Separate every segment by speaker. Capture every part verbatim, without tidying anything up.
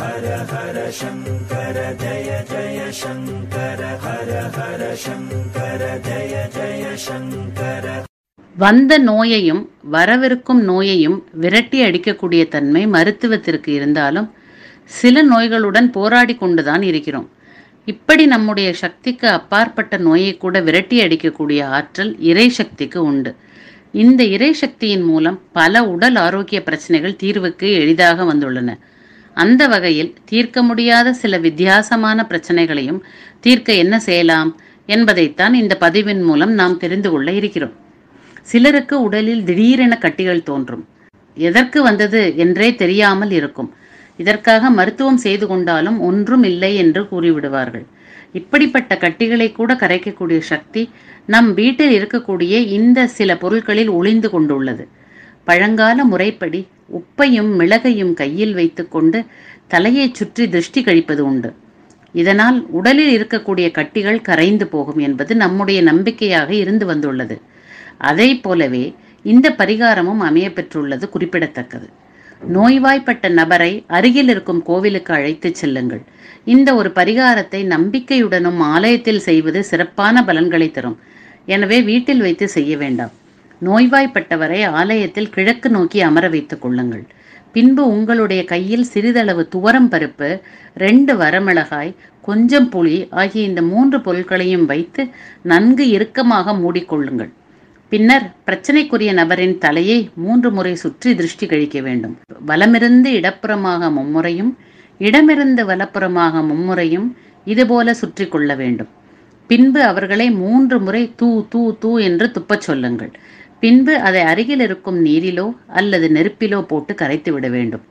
Speaker 1: ஹர ஹர சங்கர ஜய ஜய சங்கர ஹர ஹர சங்கர ஜய ஜய சங்கர.
Speaker 2: வந்த நோயையும் வரவிருக்கும் நோயையும் விரட்டி அடிக்கக்கூடிய தன்மை மருத்துவத்திற்கு இருந்தாலும் சில நோய்களுடன் போராடி கொண்டுதான் இருக்கிறோம். இப்படி நம்முடைய சக்திக்கு அப்பாற்பட்ட நோயை கூட விரட்டி அடிக்கக்கூடிய ஆற்றல் இறை சக்திக்கு உண்டு. இந்த இறை சக்தியின் மூலம் பல உடல் ஆரோக்கிய பிரச்சனைகள் தீர்வுக்கு எளிதாக வந்துள்ளன. அந்த வகையில் தீர்க்க முடியாத சில வித்தியாசமான பிரச்சனைகளையும் தீர்க்க என்ன செய்யலாம் என்பதைத்தான் இந்த பதிவின் மூலம் நாம் தெரிந்து கொள்ள இருக்கிறோம். சிலருக்கு உடலில் திடீரென கட்டிகள் தோன்றும். எதற்கு வந்தது என்றே தெரியாமல் இருக்கும். இதற்காக மருத்துவம் செய்து கொண்டாலும் ஒன்றும் இல்லை என்று கூறிவிடுவார்கள். இப்படிப்பட்ட கட்டிகளை கூட கரைக்கக்கூடிய சக்தி நம் வீட்டில் இருக்கக்கூடிய இந்த சில பொருட்களில் ஒளிந்து கொண்டுள்ளது. பழங்கால முறைப்படி உப்பையும் மிளகையும் கையில் வைத்து கொண்டு தலையை சுற்றி திருஷ்டி கழிப்பது உண்டு. இதனால் உடலில் இருக்கக்கூடிய கட்டிகள் கரைந்து போகும் என்பது நம்முடைய நம்பிக்கையாக இருந்து வந்துள்ளது. அதை போலவே இந்த பரிகாரமும் அமைய பெற்றுள்ளது குறிப்பிடத்தக்கது. நோய்வாய்ப்பட்ட நபரை அருகில் இருக்கும் கோவிலுக்கு அழைத்து செல்லுங்கள். இந்த ஒரு பரிகாரத்தை நம்பிக்கையுடனும் ஆலயத்தில் செய்வது சிறப்பான பலன்களை தரும். எனவே வீட்டில் வைத்து செய்ய வேண்டாம். நோய்வாய்ப்பட்டவரை ஆலயத்தில் கிழக்கு நோக்கி அமர வைத்துக் கொள்ளுங்கள். பின்பு உங்களுடைய கையில் சிறிதளவு துவரம் பருப்பு, ரெண்டு வரமிளகாய், கொஞ்சம் புளி ஆகிய இந்த மூன்று பொருட்களையும் வைத்து நன்கு இறுக்கமாக மூடிக்கொள்ளுங்கள். பின்னர் பிரச்சனைக்குரிய நபரின் தலையை மூன்று முறை சுற்றி திருஷ்டி கழிக்க வேண்டும். வலமிருந்து இடப்புறமாக மும்முறையும் இடமிருந்து வலப்புறமாக மும்முறையும் இதுபோல சுற்றி கொள்ள வேண்டும். பின்பு அவர்களை மூன்று முறை தூ தூ தூ என்று துப்பச் சொல்லுங்கள். பின்பு அதை அருகில் இருக்கும் நீரிலோ அல்லது நெருப்பிலோ போட்டு கரைத்து விட வேண்டும்.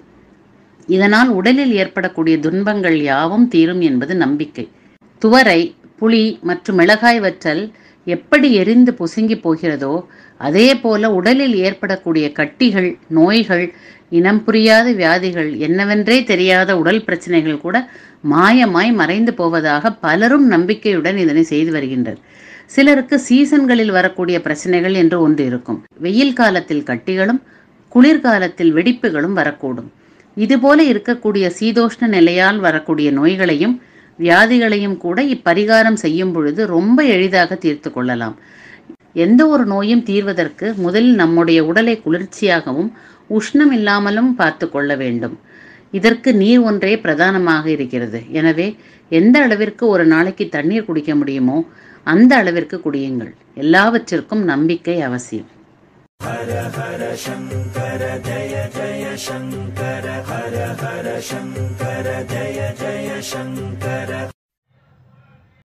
Speaker 2: இதனால் உடலில் ஏற்படக்கூடிய துன்பங்கள் யாவும் தீரும் என்பது நம்பிக்கை. துவரை, புளி மற்றும் மிளகாய் வற்றல் எப்படி எரிந்து பொசுங்கி போகிறதோ அதே போல உடலில் ஏற்படக்கூடிய கட்டிகள், நோய்கள், இனம் புரியாத வியாதிகள், என்னவென்றே தெரியாத உடல் பிரச்சனைகள் கூட மாயமாய் மறைந்து போவதாக பலரும் நம்பிக்கையுடன் இதனை செய்து வருகின்றனர். சிலருக்கு சீசன்களில் வரக்கூடிய பிரச்சனைகள் என்று ஒன்று இருக்கும். வெயில் காலத்தில் கட்டிகளும் குளிர்காலத்தில் வெடிப்புகளும் வரக்கூடும். இதுபோல இருக்கக்கூடிய சீதோஷ்ண நிலையால் வரக்கூடிய நோய்களையும் வியாதிகளையும் கூட இப்பரிகாரம் செய்யும் பொழுது ரொம்ப எளிதாக தீர்த்து கொள்ளலாம். எந்த ஒரு நோயும் தீர்வதற்கு முதலில் நம்முடைய உடலை குளிர்ச்சியாகவும் உஷ்ணம் இல்லாமலும் பார்த்து கொள்ள வேண்டும். இதற்கு நீர் ஒன்றே பிரதானமாக இருக்கிறது. எனவே எந்த அளவிற்கு ஒரு நாளைக்கு தண்ணீர் குடிக்க முடியுமோ அந்த அளவிற்கு குடியுங்கள். எல்லாவற்றிற்கும் நம்பிக்கை அவசியம்.
Speaker 1: ஹர ஹர சங்கர ஜய ஜய சங்கர ஹர ஹர சங்கர ஜய ஜய சங்கர.